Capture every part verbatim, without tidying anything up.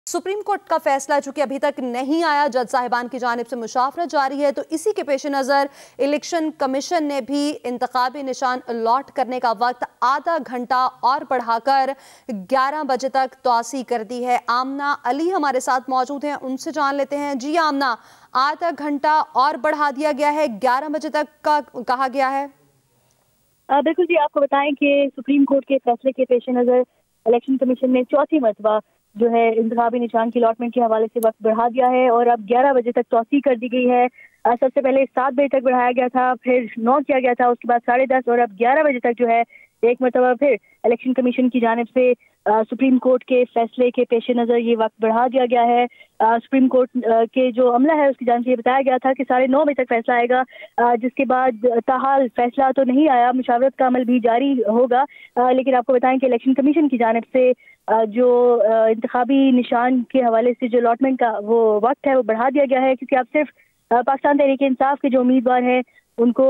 Supreme court का फैसला चूंकि अभी तक नहीं आया, जज साहिबान की जानिब से मुशावरत जारी है, तो इसी के पेश नज़र इलेक्शन कमीशन ने भी इंतखाबी निशान अलॉट करने का वक्त आधा घंटा और बढ़ाकर ग्यारह बजे तक तौसी कर दी है। आमना अली हमारे साथ मौजूद हैं, उनसे जान लेते हैं। जी आमना, आधा घंटा और बढ़ा दिया गया है, ग्यारह बजे तक का कहा गया है। बिल्कुल जी, आपको बताएं कि सुप्रीम कोर्ट के फैसले के पेश नज़र इलेक्शन कमीशन ने चौथी मरतबा जो है इंतखाबी निशान की अलॉटमेंट के हवाले से वक्त बढ़ा दिया है और अब ग्यारह बजे तक तौसी कर दी गई है। सबसे पहले सात बजे तक बढ़ाया गया था, फिर नौ किया गया था, उसके बाद साढ़े दस और अब ग्यारह बजे तक जो है एक मरतबा फिर इलेक्शन कमीशन की जानिब से आ, सुप्रीम कोर्ट के फैसले के पेश नज़र ये वक्त बढ़ा दिया गया है। आ, सुप्रीम कोर्ट आ, के जो अमला है उसकी जानिब से ये बताया गया था कि साढ़े नौ बजे तक फैसला आएगा, आ, जिसके बाद ताहाल फैसला तो नहीं आया, मुशावरत का अमल भी जारी होगा। आ, लेकिन आपको बताएं कि इलेक्शन कमीशन की जानिब से जो इंतखाबी निशान के हवाले से जो अलॉटमेंट का वो वक्त है वो बढ़ा दिया गया है, क्योंकि अब सिर्फ पाकिस्तान तहरीक इंसाफ के जो उम्मीदवार हैं उनको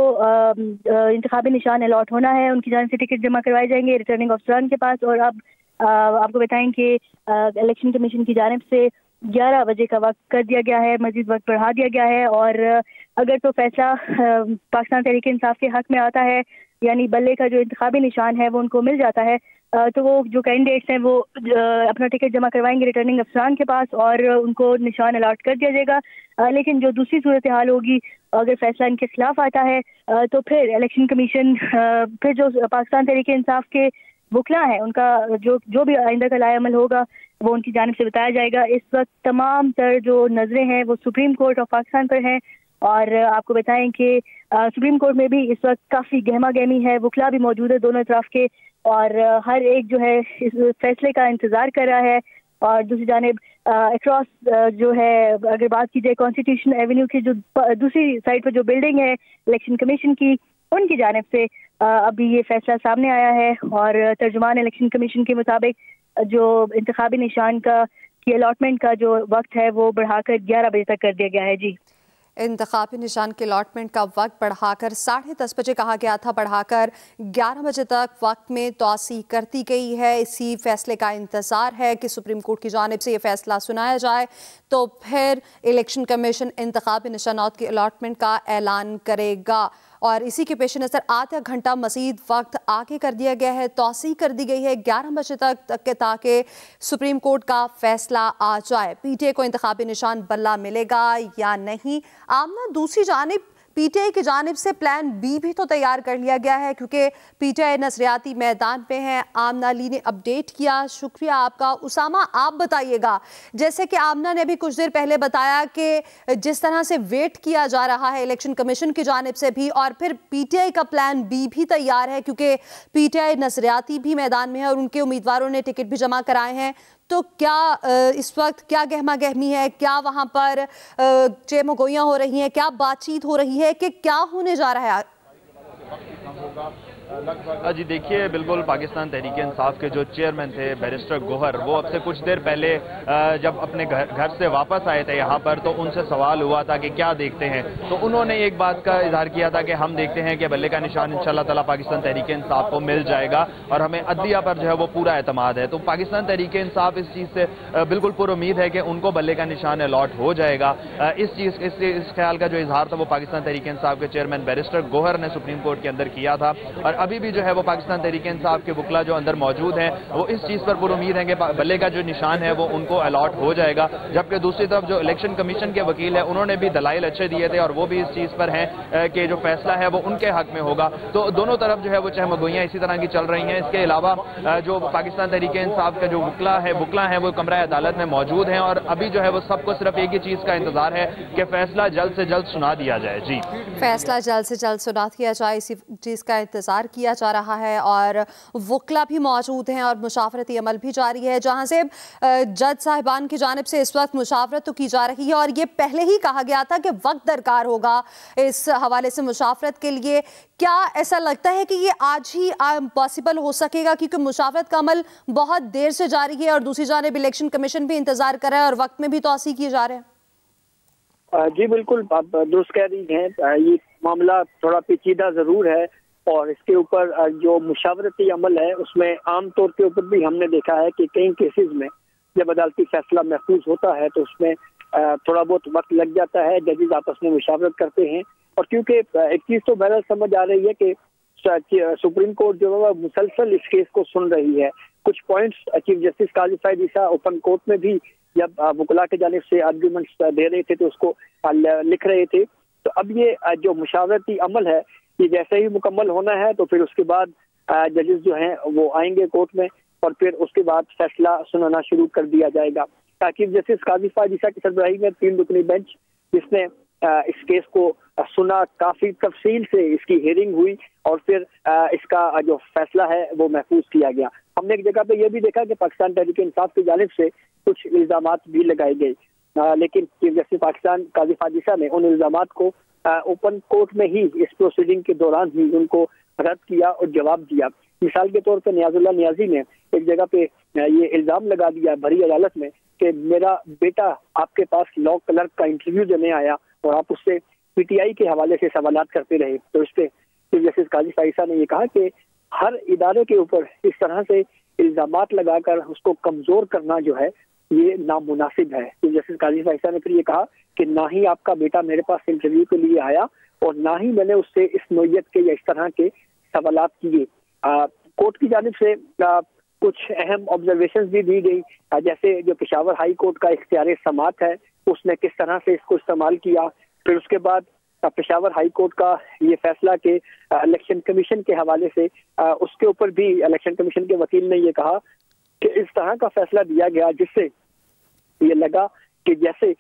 इंतखाबी निशान अलॉट होना है, उनकी जानिब से टिकट जमा करवाए जाएंगे रिटर्निंग अफसरान के पास। और अब आ, आपको बताएं कि इलेक्शन कमीशन की जानिब से ग्यारह बजे का वक्त कर दिया गया है, मजीद वक्त बढ़ा दिया गया है। और अगर तो फैसला पाकिस्तान तहरीक इंसाफ के हक में आता है, यानी बल्ले का जो इंतखाबी निशान है वो उनको मिल जाता है, तो वो जो कैंडिडेट्स हैं वो अपना टिकट जमा करवाएंगे रिटर्निंग अफसरान के पास और उनको निशान अलॉट कर दिया जाएगा। लेकिन जो दूसरी सूरत हाल होगी, अगर फैसला इनके खिलाफ आता है तो फिर इलेक्शन कमीशन फिर जो पाकिस्तान तहरीक इंसाफ के वकला हैं उनका जो जो भी आइंदा का लाएअमल होगा वो उनकी जानिब से बताया जाएगा। इस वक्त तमाम तर जो नजरें हैं वो सुप्रीम कोर्ट ऑफ पाकिस्तान पर हैं और आपको बताएं कि सुप्रीम कोर्ट में भी इस वक्त काफ़ी गहमा गहमी है, वकला भी मौजूद है दोनों तरफ के और हर एक जो है इस फैसले का इंतज़ार कर रहा है। और दूसरी जानिब अक्रॉस जो है अगर बात की जाए कॉन्स्टिट्यूशन एवेन्यू की जो दूसरी साइड पर जो बिल्डिंग है इलेक्शन कमीशन की, उनकी जानिब से अभी ये फैसला सामने आया है और तर्जुमान इलेक्शन कमीशन के मुताबिक जो इंतखाबी निशान का की अलॉटमेंट का जो वक्त है वो बढ़ाकर ग्यारह बजे तक कर दिया गया है। जी, इंतखाबी निशान के अलॉटमेंट का वक्त बढ़ाकर साढ़े दस बजे कहा गया था, बढ़ाकर ग्यारह बजे तक वक्त में तौसी कर दी गई है। इसी फैसले का इंतज़ार है कि सुप्रीम कोर्ट की जानिब से ये फैसला सुनाया जाए तो फिर इलेक्शन कमीशन इंतखाबी निशानात की अलॉटमेंट का ऐलान करेगा। और इसी के पेश नज़र आधा घंटा मज़ीद वक्त आगे कर दिया गया है, तौसी कर दी गई है ग्यारह बजे तक, तक के ताकि सुप्रीम कोर्ट का फैसला आ जाए पी टी आई को इंतखाबी निशान बल्ला मिलेगा या नहीं। आमना, दूसरी जानिब पी टी आई की जानिब से प्लान बी भी तो तैयार कर लिया गया है, क्योंकि पी टी आई नजरियाती मैदान पे हैं। आमना अली ने अपडेट किया, शुक्रिया आपका। उसामा, आप बताइएगा, जैसे कि आमना ने भी कुछ देर पहले बताया कि जिस तरह से वेट किया जा रहा है इलेक्शन कमीशन की जानिब से भी, और फिर पी टी आई का प्लान बी भी तैयार है, क्योंकि पी टी आई नजरियाती भी मैदान में है और उनके उम्मीदवारों ने टिकट भी जमा कराए हैं। तो क्या इस वक्त क्या गहमा गहमी है, क्या वहाँ पर चेमगोइयाँ हो रही हैं, क्या बातचीत हो रही है कि क्या होने जा रहा है? जी देखिए, बिल्कुल पाकिस्तान तहरीक इंसाफ के जो चेयरमैन थे बैरिस्टर गोहर, वो अब से कुछ देर पहले जब अपने घर घर से वापस आए थे यहाँ पर, तो उनसे सवाल हुआ था कि क्या देखते हैं, तो उन्होंने एक बात का इजहार किया था कि हम देखते हैं कि बल्ले का निशान इंशाल्लाह ताला पाकिस्तान तहरीक इंसाफ को मिल जाएगा और हमें अदलिया पर जो है वो पूरा एतमाद है। तो पाकिस्तान तहरीक इंसाफ इस चीज़ से बिल्कुल पुर उम्मीद है कि उनको बल्ले का निशान अलॉट हो जाएगा। इस चीज़ इस, इस ख्याल का जो इजहार था वो पाकिस्तान तहरीक इंसाफ के चेयरमैन बैरिस्टर गोहर ने सुप्रीम कोर्ट के अंदर किया था और अभी भी जो है वो पाकिस्तान तहरीक इंसाफ के वकला जो अंदर मौजूद हैं वो इस चीज़ पर पूरी उम्मीद है कि बल्ले का जो निशान है वो उनको अलॉट हो जाएगा। जबकि दूसरी तरफ जो इलेक्शन कमीशन के वकील है उन्होंने भी दलाइल अच्छे दिए थे और वो भी इस चीज़ पर हैं कि जो फैसला है वो उनके हक में होगा। तो दोनों तरफ जो है वो चहमगोइयाँ इसी तरह की चल रही हैं। इसके अलावा जो पाकिस्तान तहरीक इंसाफ का जो वकला है वकला हैं वो कमरा अदालत में मौजूद हैं और अभी जो है वो सबको सिर्फ एक ही चीज़ का इंतजार है कि फैसला जल्द से जल्द सुना दिया जाए। जी, फैसला जल्द से जल्द सुना दिया जाए, इसी चीज़ का इंतजार किया जा रहा है और वकला भी मौजूद हैं और मुशावरती अमल भी जारी है, जहां से जज साहिबान की जानिब से इस वक्त मुशावरत तो की जा रही है और ये पहले ही कहा गया था कि वक्त दरकार होगा इस हवाले से मुशावरत के लिए। क्या ऐसा लगता है कि ये आज ही पॉसिबल हो सकेगा, क्योंकि मुशावरत का अमल बहुत देर से जारी है और दूसरी जानिब इलेक्शन कमीशन भी इंतजार कर रहा है और वक्त में भी तौसी किए जा रहे हैं? जी बिल्कुल, आप दुरुस्त कह रही हैं, ये मामला थोड़ा पेचीदा ज़रूर है और इसके ऊपर जो मुशावरती अमल है उसमें आम तौर के ऊपर भी हमने देखा है कि कई केसेस में جب عدالتی فیصلہ محفوظ ہوتا ہے تو اس میں تھوڑا بہت وقت لگ جاتا ہے، ججز آپس میں مشاورت کرتے ہیں، اور کیونکہ ایک چیز تو بہرحال سمجھ آ رہی ہے کہ سپریم کورٹ جو ہے مسلسل اس کیس کو سن رہی ہے. کچھ پوائنٹس چیف جسٹس قاضی فائد عیسیٰ اوپن کورٹ میں بھی جب وکلاء کی جانب سے آرگیومنٹس دے رہے تھے تو اس کو لکھ رہے تھے. تو اب یہ جو مشاورتی عمل ہے یہ جیسے ہی مکمل ہونا ہے تو پھر اس کے بعد ججز جو ہیں وہ آئیں گے کورٹ میں، اور پھر اس کے بعد فیصلہ سنانا شروع کر دیا جائے گا. چیف جسٹس قاضی فائد عیسیٰ کی سربراہی میں تین رکنی بینچ جس نے اس کیس کو سنا، کافی تفصیل سے اس کی ہیئرنگ ہوئی اور پھر اس کا جو فیصلہ ہے وہ محفوظ کیا گیا. ہم نے ایک جگہ پہ یہ بھی دیکھا کہ پاکستان تحریک انصاف کی جانب سے کچھ الزامات بھی لگائے گئے، لیکن چیف جسٹس پاکستان قاضی فائد عیسیٰ نے ان الزامات کو اوپن کورٹ میں ہی اس پروسیڈنگ کے دوران ہی ان کو رد کیا اور جواب دیا. مثال کے طور پہ نیاز اللہ نیازی نے ایک جگہ پہ یہ الزام لگا دیا بھری عدالت میں کہ میرا بیٹا آپ کے پاس لا کلرک کا انٹرویو دینے آیا اور آپ اس سے پی ٹی آئی کے حوالے سے سوالات کرتے رہے. تو اس پہ چیف جسٹس قاضی فائد عیسیٰ نے یہ کہا کہ ہر ادارے کے اوپر اس طرح سے الزامات لگا کر اس کو کمزور کرنا جو ہے یہ نامناسب ہے. چیف جسٹس قاضی فائد عیسیٰ نے پھر یہ کہا کہ نہ ہی آپ کا بیٹا میرے پاس انٹرویو کے لیے آیا اور نہ ہی میں نے اس سے اس نوعیت کے یا اس طرح کے سوالات کیے. کورٹ کی جانب سے آ, کچھ اہم آبزرویشنز بھی دی گئی، جیسے جو پشاور ہائی کورٹ کا اختیار سماعت ہے اس نے کس طرح سے اس کو استعمال کیا. پھر اس کے بعد پشاور ہائی کورٹ کا یہ فیصلہ کہ الیکشن کمیشن کے حوالے سے اس کے اوپر بھی الیکشن کمیشن کے وکیل نے یہ کہا کہ اس طرح کا فیصلہ دیا گیا جس سے یہ لگا کہ جیسے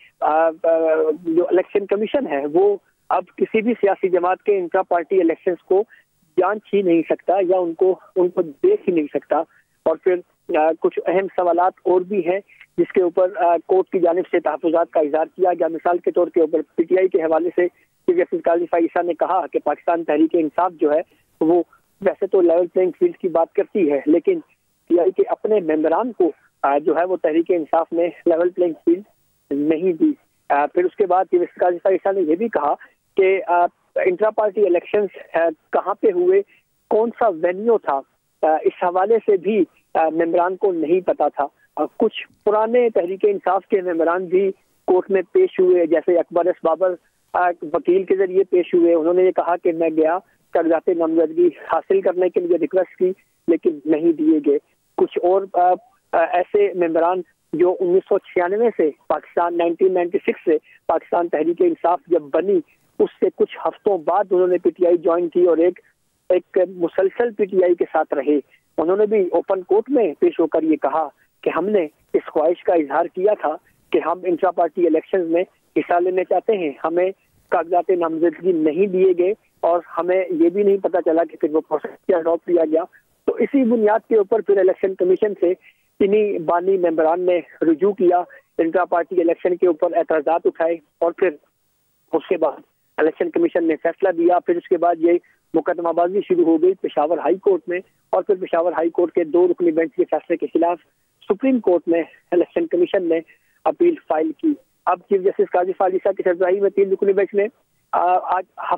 جو الیکشن کمیشن ہے وہ اب کسی بھی سیاسی جماعت کے انٹرا پارٹی الیکشنز کو جانچ ہی نہیں سکتا یا ان کو ان کو دیکھ ہی نہیں سکتا. اور پھر کچھ اہم سوالات اور بھی ہیں جس کے اوپر کورٹ کی جانب سے تحفظات کا اظہار کیا گیا. مثال کے طور کے اوپر پی ٹی آئی کے حوالے سے چیف جسٹس قاضی فائد عیسیٰ نے کہا کہ پاکستان تحریک انصاف جو ہے وہ ویسے تو لیول پلینگ فیلڈ کی بات کرتی ہے لیکن پی آئی کے اپنے ممبران کو جو ہے وہ تحریک انصاف نے لیول پلینگ فیلڈ نہیں دی. پھر اس کے بعد چیف جسٹس قاضی فائد عیسیٰ نے یہ بھی کہا کہ انٹرا پارٹی الیکشنز کہاں پہ ہوئے، کون سا وینیو تھا، اس حوالے سے بھی ممبران کو نہیں پتا تھا. کچھ پرانے تحریک انصاف کے ممبران بھی کورٹ میں پیش ہوئے، جیسے اکبر ایس بابر وکیل کے ذریعے پیش ہوئے. انہوں نے یہ کہا کہ میں گیا کاغذات نامزدگی حاصل کرنے کے لیے ریکویسٹ کی لیکن نہیں دیے گئے. کچھ اور ایسے ممبران جو انیس سو چھیانوے سے پاکستان نائنٹین نائنٹی سکس سے پاکستان تحریک انصاف جب بنی اس سے کچھ ہفتوں بعد انہوں نے پی ٹی آئی جوائن کی اور ایک ایک مسلسل پی ٹی آئی کے ساتھ رہے. انہوں نے بھی اوپن کورٹ میں پیش ہو کر یہ کہا کہ ہم نے اس خواہش کا اظہار کیا تھا کہ ہم انٹرا پارٹی الیکشنز میں حصہ لینے چاہتے ہیں، ہمیں کاغذات نامزدگی نہیں دیے گئے اور ہمیں یہ بھی نہیں پتا چلا کہ پھر وہ پروسیس کیا ڈراپ کیا گیا. تو اسی بنیاد کے اوپر پھر الیکشن کمیشن سے انہی بانی ممبران نے رجوع کیا، انٹرا پارٹی الیکشن کے اوپر اعتراضات اٹھائے اور پھر اس کے بعد الیکشن کمیشن نے فیصلہ دیا. پھر اس کے بعد یہ مقدمہ بازی شروع ہو گئی پشاور ہائی کورٹ میں اور پھر پشاور ہائی کورٹ کے دو رکنی بینچ کے فیصلے کے خلاف سپریم کورٹ میں الیکشن کمیشن نے اپیل فائل کی. اب چیف جسٹس قاضی فائد عیسیٰ کی سربراہی میں تین رکنی بینچ نے آج